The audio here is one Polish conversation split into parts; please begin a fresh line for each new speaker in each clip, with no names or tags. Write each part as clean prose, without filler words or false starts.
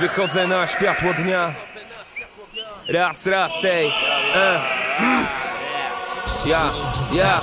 Wychodzę na światło dnia. Raz, tej. Ja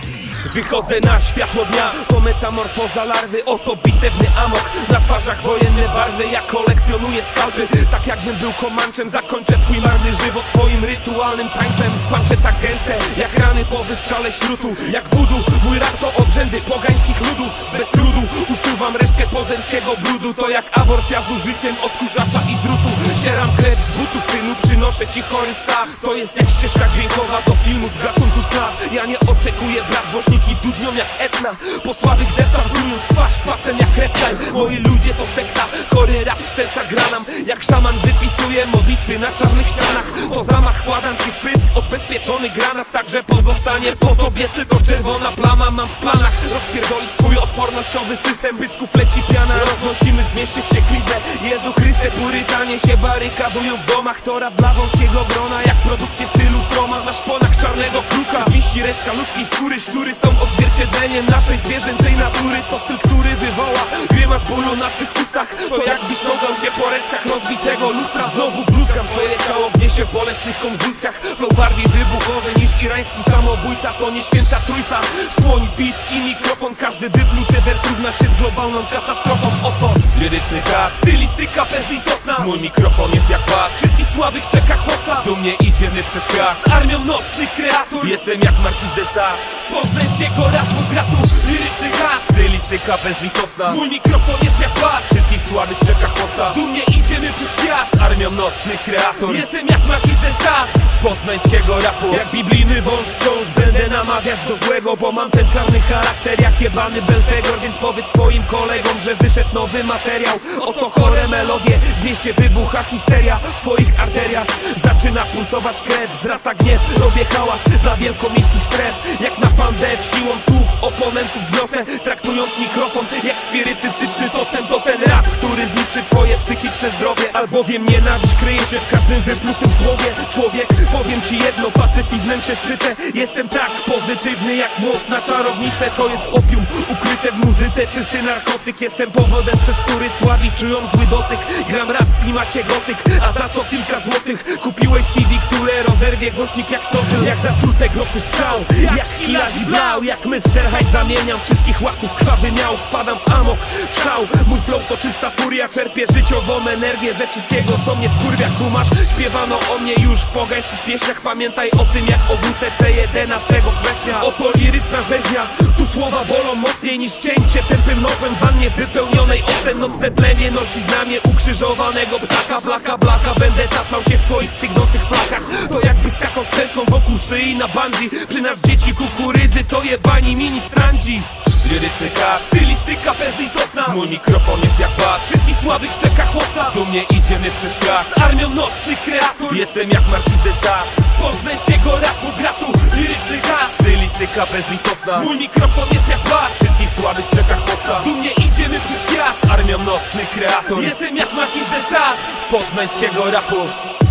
wychodzę na światło dnia. To metamorfoza larwy, oto bitewny amok. Na twarzach wojenne barwy, ja kolekcjonuję skalpy. Tak jakbym był komanczem, zakończę twój marny żywot swoim rytualnym tańcem. Pancze tak gęste, jak rany po wystrzale śrutu. Jak voodoo, mój rap to obrzędy pogańskich ludów. Bez trudu usuwam resztkę pozerskiego brudu. To jak aborcja z użyciem odkurzacza i drutu. Ścieram krew z butów, synu, przynoszę ci chory staw. To jest jak ścieżka dźwiękowa do filmu z gatunku snaf. Ja nie oczekuję brak, głośniki dudnią jak Etna. Po słabych deptach plując w twarz kwasem jak reptile. Moi ludzie to sekta, chory rap z serca gra nam. Jak szaman wypisuje modlitwy na czarnych ścianach. To zamach, wkładam ci w pysk odbezpieczony granat. Także pozostanie po tobie tylko czerwona plama. Mam w planach rozpierdolić twój odpornościowy system. Pysków leci piana, roznosimy w mieście wścieklizę. Jezu Chryste, purytanie się barykadują w domach. To rap dla wąskiego grona, jak produkcje w stylu Troma. Na szponach czarnego kruka wisi resztka ludzkiej skóry. Szczury są odzwierciedleniem naszej zwierzęcej natury. To styl, który wywoła grymas bólu na twych ustach. To jakby ściągał się po resztkach rozbitego lustra. Znowu bluzgam, twoje ciało gnie się w bolesnych konwulsjach. Flow bardziej wybuchowy niż irański samobójca. To nie święta trójca, słoń, beat i mikrofon. Każdy wypluty wers równa się z globalną katastrofą. Oto liryczny gaz, stylistyka bezlitosna. Mój mikrofon jest jak bas, wszystkich słabych czeka chłosta. Do mnie idziemy przez świat z armią nocnych kreatur. Jestem jak Marquis de Sade, poznańskiego rapu gratu. Liryczny gaz, stylistyka bezlitosna. Mój mikrofon jest jak bas, wszystkich słabych czeka chłosta. Do mnie idziemy przez świat z armią nocnych kreatur. Jestem jak Marquis de Sade, poznańskiego rapu. Jak biblijny wąż wciąż będę namawiać do złego, bo mam ten czarny charakter jak jebany Belfegor. Więc powiedz swoim kolegom, że wyszedł nowy materiał. Oto chore melodie, w mieście wybucha histeria. W twoich arteriach zaczyna pulsować krew. Wzrasta gniew, robię hałas dla wielkomiejskich stref. Jak na pandę, siłą słów oponentów gniotę. Traktując mikrofon jak spirytystyczny totem. To ten rap, który zniszczy twoje psychiczne zdrowie. Albowiem nienawiść kryje się w każdym wyplutym słowie. Człowiek, powiem ci jedno, pacyfizmem się szczycę. Jestem tak pozytywny jak młot na czarownicę. To jest opium ukryte w muzyce, czysty narkotyk. Jestem powodem, przez który słabi czują zły dotyk. Gram rap w klimacie gotyk, a za to kilka złotych. Kupiłeś CD, które rozerwie głośnik jak to. Jak zatrute groty strzał, jak Kilazi Blau. Jak Mr. Hyde zamieniam wszystkich łaków krwawy miał. Wpadam w amok, w szał. Mój flow to czysta furia, czerpię życiową energię ze wszystkiego, co mnie wkurwia. Kumasz, śpiewano o mnie już w pogańskich pieśniach. Pamiętaj o tym jak o WTC 11 września. Oto liryczna rzeźnia, tu słowa bolą mocniej niż cięcie tępym nożem w wannie wypełnionej octem. Nocne tlemię nosi znamię ukrzyżowanego ptaka. Blaka, blaka, będę taplał się w twoich stygnących flakach. To jakby skakał z pętlą wokół szyi na bungee. Przy nas dzieci kukurydzy, to jebani mini strandzi. Liryczny gaz, stylistyka bezlitosna. Mój mikrofon jest jak bas, wszystkich słabych czeka chłosta. Do mnie idziemy przez świat z armią nocnych kreatur. Jestem jak Marquis de Sade, poznańskiego rapu gratu. Liryczny gaz, stylistyka bezlitosna. Mój mikrofon jest jak bas, wszystkich słabych czeka chłosta. Do mnie idziemy przez świat z armią nocnych kreatur. Jestem jak Marquis de Sade, poznańskiego rapu.